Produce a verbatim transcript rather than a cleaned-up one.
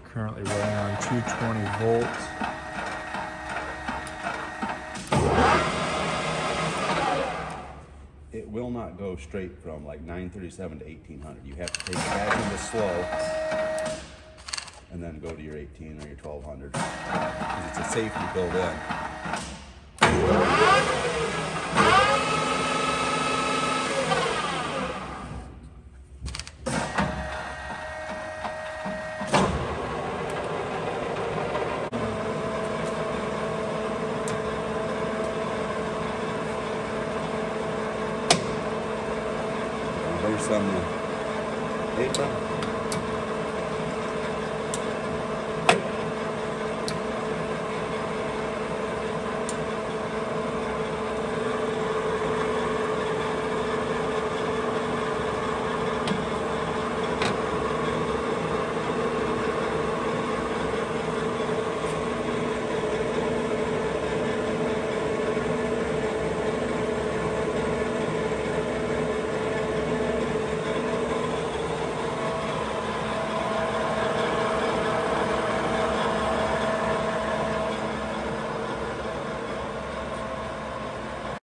Currently running on two twenty volts. It will not go straight from like nine thirty-seven to eighteen hundred. You have to take it back into slow and then go to your eighteen or your twelve hundred. Because it's a safety built in. Here's some uh, apron.